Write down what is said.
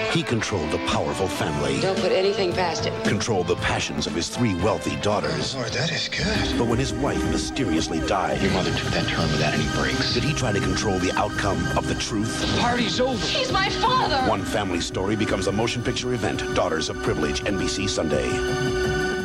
He controlled a powerful family. Don't put anything past him. Controlled the passions of his 3 wealthy daughters. Lord, that is good. But when his wife mysteriously died... Your mother took that turn without any breaks. Did he try to control the outcome of the truth? The party's over. He's my father! One family story becomes a motion picture event. Daughters of Privilege, NBC Sunday.